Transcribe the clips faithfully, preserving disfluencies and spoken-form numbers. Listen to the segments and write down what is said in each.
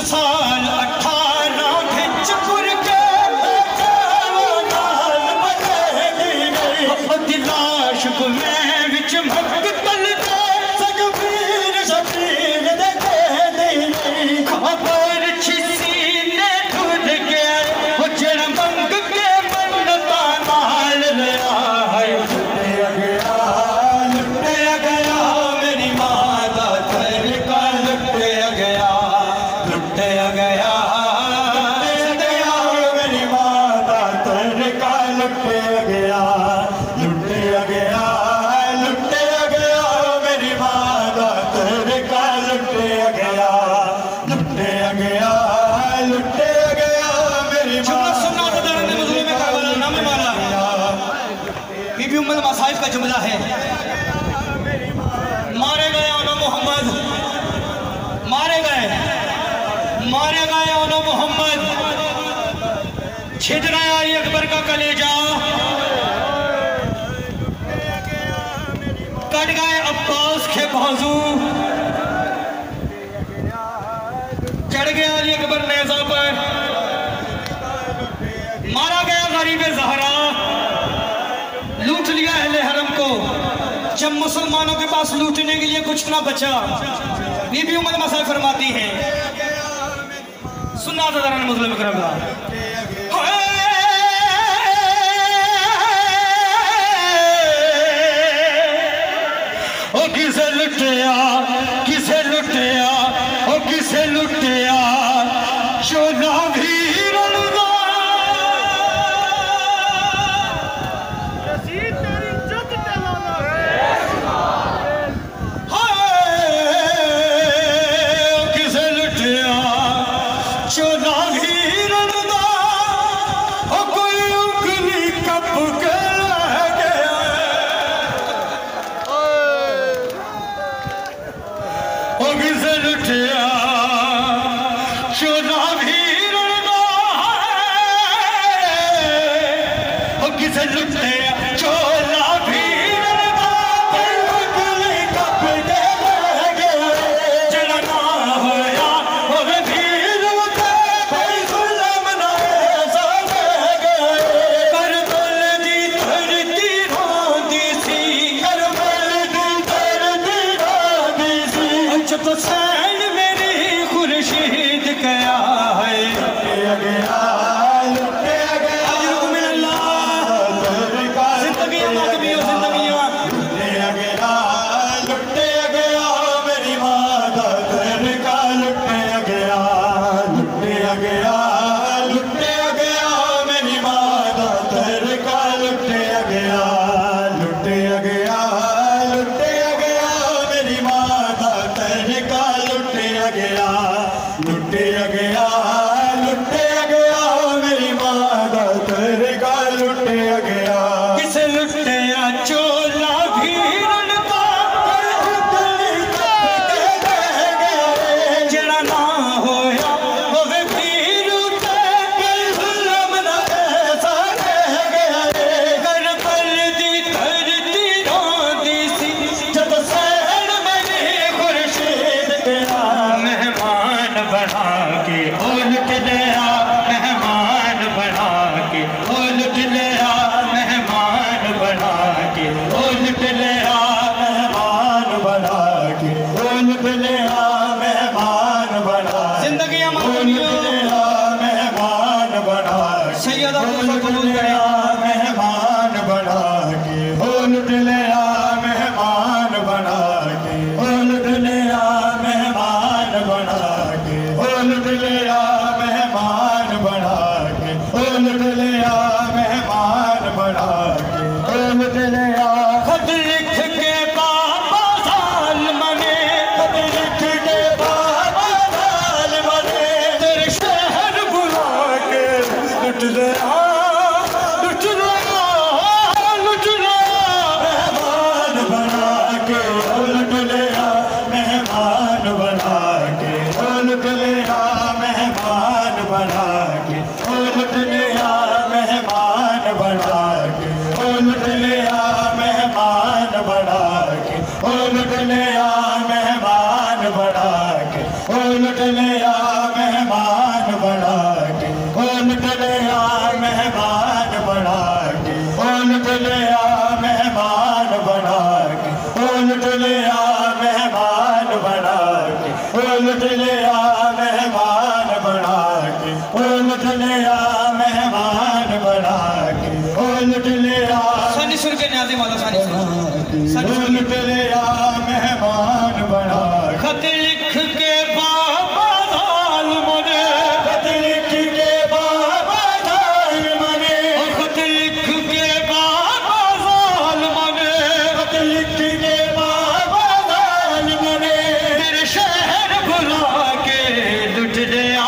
साल अठारह भिचपुर के दिलाश को मैं विच मकतल दे सगवीर शबीर दे दे खबर छिसी ने खुद के वो जड़ मंग के मन्नता नाल लिया है लुटिया गया लुटिया गया मेरी मां दा तरीका लुटिया गया लुटिया गया लुटिया मेरी मां दा तरीका लुटिया गया लुटिया गया लुटिया गया मेरी मां दा तरीका लुटिया गया लुटिया गया लुटिया गया मेरी मां सुनना तो दर्द मजलूम में करबला नाम वाला बीबी उम्मत मसाइब का जुमला है मारे गए ओनो मोहम्मद मारे गए मारे गए ओनो मोहम्मद छिद रहा अली अकबर का कलेजा कट गए अब्बास के बाजू चढ़ गया अली अकबर नेज़ा पर मारा गया गरीब ज़हरा लूट लिया अहले हरम को जब मुसलमानों के पास लूटने के लिए कुछ ना बचा बीबी उम्मत मसाइब फरमाती है सुन्ना तो दरान मुस्लिम करबला ओ किसे लुटिया किसे लुटिया ओ किसे लुटिया शोला भी रलदा रसीद तेरी जग टलाना हाय ओ किसे लुटिया शोला भी रलदा ओ कोई उंगली कप के किसे लुटिया चोला भी रलदा है किसे लुटिया चोला भी रलदा उंगली कप के रह गया जलना होया और भीड़ उते कोई जुल्म ना ऐसा रह गया करबल दी धरती रोंदी सी करबल दी धरती रोंदी सी जब तो सैन मेरी खुर्शीद कया है लुटिया गया लुटिया गया अजरुक मिन अल्लाह जिंदगियां मातमी हो जिंदगियां लुटिया गया लुटिया गया मेरी मां दा तरीका लुटिया गया लुटिया गया लुटिया गया मेरी मां दा तरीका लुटिया गया लुटिया गया लुटिया गया मेरी मां दा तरीका लुटिया गया लुटिया गया लुटिया गया मेरी मां दा तरीका लुटिया गया किसे लुटिया चोला भी रलदा उंगली कप के रह गया जड़ा ना होया होवे भीड़ उते कोई जुल्म ना ऐसा रह गया करबल दी धरती रोंदी सी जब सैन मेरी खुर्शीद गया मेहमान बना के ओ लुट लिया मेहमान बना के ओ लुट लिया मेहमान बना के ओ लुट लिया मेहमान बना के ओ लुट लिया मेहमान बना जिंदगियां मातमियों मेहमान बना सैयदा को कबूल करे मेहमान बना के ओ लुट लिया मेहमान बना के ओ लुट लिया मेहमान बना के ओ लुट लिया मेहमान बना के ओ लुट लिया मेहमान बना के ओ लुट लिया खत लिख के बाबा साल मने खत लिख के बाबा साल मने तेरे शहर बुला के लुट लिया लुट लिया लुट लिया मेहमान बना के ओ लुट लिया मेहमान बना के ओ लुट लिया मेहमान बना के ओ लुट लिया मेहमान बना के ओ लुट लिया मेहमान बना के ओ लुट लिया मेहमान बना के ओ लुट लिया मेहमान मेहमान बना के, ओ लुट लिया मेहमान बना के, ओ लुट लिया सानी सुन के न्याज़ी मौला सानी सुन, ओ लुट लिया मेहमान बना के। खत लिख के बाबा ज़ालिमों ने, खत लिख के बाबा ज़ालिमों ने, खत लिख के बाबा ज़ालिमों ने, खत लिख के बाबा ज़ालिमों ने, तेरे शहर बुला के लुट लिया,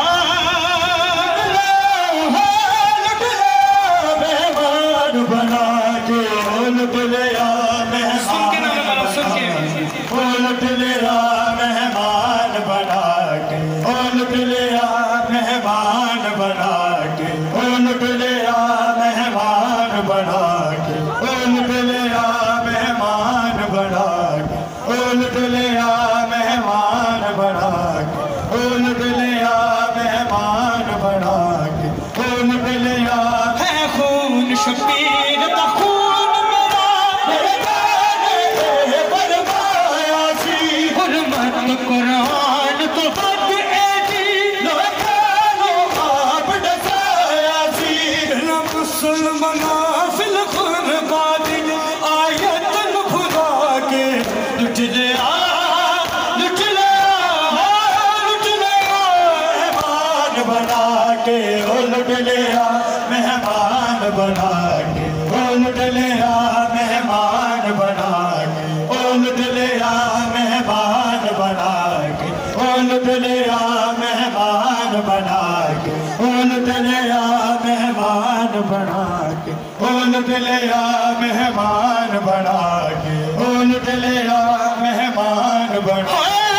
लुट लिया मेहमान बना के, ओ लुट लिया सुन के ना मेहमान मौला सुन के, ओ लुट लिया मेहमान बना के, ओ लुट लिया मेहमान बना के, ओ लुट लिया मेहमान बना के, ओ लुट लिया मेहमान बना के, ओ लुट लिया मेहमान बना के, ओ लुट लिया मेहमान बना के, ओ लुट लिया है खून शबीर दा खून मेरा, मेरे गाने बरमाया सी, हुर्मत कुरान तो हद ऐसी, लोकानो आप डसाया सी, ना मुसलमाना फिल खुरबादी आयत न भुला के लुट लिया, लुट लिया, लुट लिया, मेहमान बना के, ओ लुट लिया मेहमान बना के, ओ लुट लिया मेहमान बना के, ओ लुट लिया मेहमान बना के, ओ लुट लिया मेहमान बना के, ओ लुट लिया मेहमान बना के, ओ लुट लिया मेहमान बना के, ओ लुट लिया मेहमान बना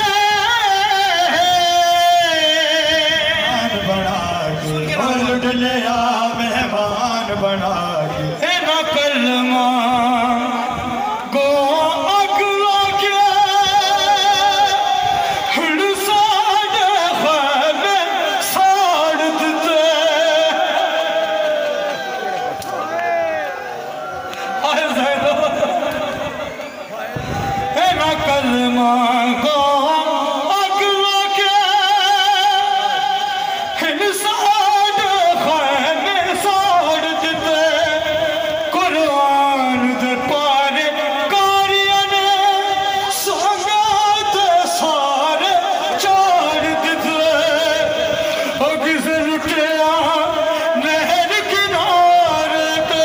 बना के, ओ लुट लिया मेहमान बना के। है ना कलमा को अगला के हर साढ़े खाने साड़ देते, आए ज़ैनो है ना कलमा को अगला के हर साढ़े खाने साड़ देते, कुरान दे पारे कारियां ने संगात सारे चार दिते, ओ किसे लुटिया नहर किनारे पे,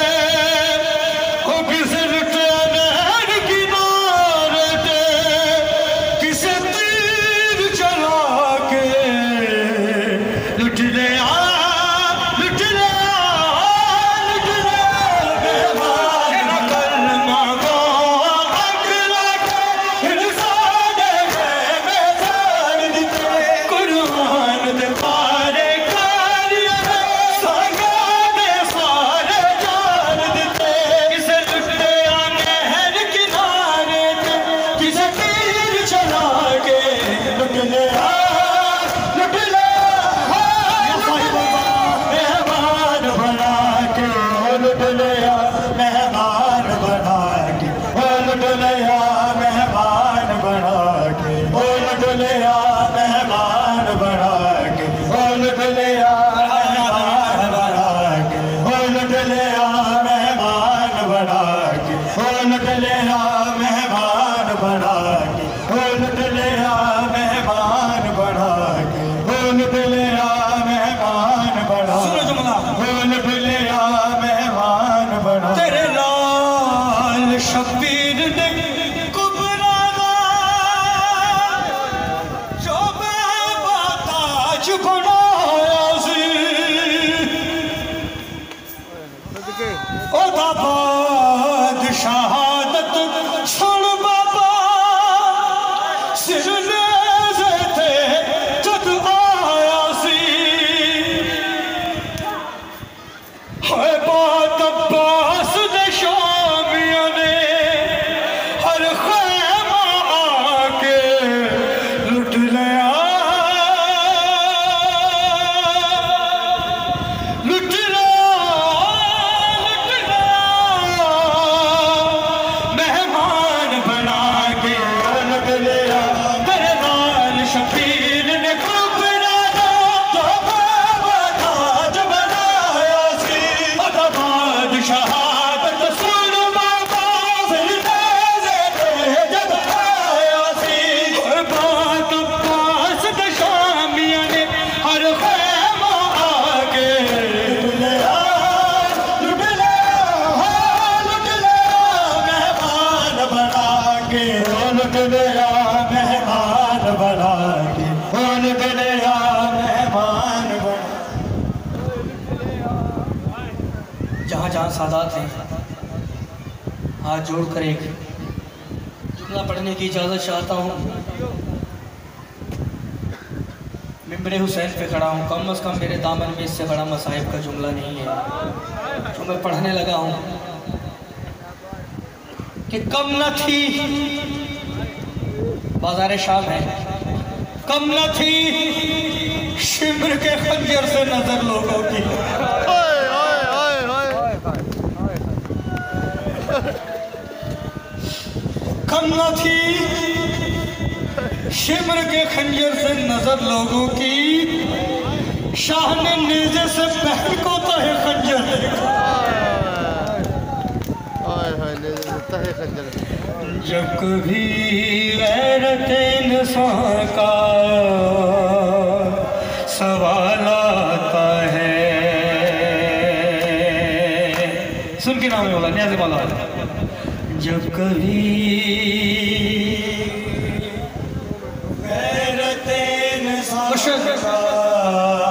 ओ किसे लुटिया नहर किनारे पे, किसे तीर चला के लुट लिया, लुट लिया, लुट लिया मेहमान, ना कलमा को अगला के फिर साढ़े में साड़ दिते, कुरान दे पारे कारियां ने संगाने सारे जान दिते, किसे लुटिया नहर किनारे पे, किसे तीर चला के लुट लिया लुट लिया मेहमान बना के, ओ लुट लिया मेहमान बना के, ओ लुट लिया मेहमान बना के, ओ लुट लिया मेहमान बना के, ओ लुट लिया मेहमान बना के, ओ लुट लिया मेहमान बना के, ओ लुट लिया मेहमान बना के, ओ लुट लिया मेहमान बना के, ओ लुट लिया मेहमान बना सुनो जुमला, ओ लुट लिया मेहमान बना। तेरे लाल शबीर ने कुबरा दा जो बेबाताज बनाया सी, ओदा बादशाहत सुन बाबा, सिर नेज़े ते जद आया सी, है बात अब्बास दे शामियों ने हर खैमा आके लुट लिया, शाहजहां सादात हैं, हाथ जोड़कर एक जुमला पढ़ने की इजाज़त चाहता हूँ। मिंबरे हुसैन पे खड़ा हूँ, कम अज़ कम मेरे दामन में इससे बड़ा मसाइब का जुमला नहीं है। तो मैं पढ़ने लगा हूँ कि कम न थी, बाजार शाम है, कम न थी शिमर के खंजर से नजर लोगों की, कम न थी शिमर के खंजर से नजर लोगों की, शाह ने नेज़े से बहन को तहे खंजर देखा। जब कभी गैरत इंसान का सवाल आता है, सुन के नाम है बोला न्याज़ मौला, जब कभी गैरत इंसान का